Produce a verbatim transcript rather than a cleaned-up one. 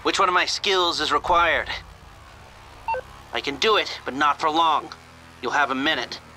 Which one of my skills is required? I can do it, but not for long. You'll have a minute.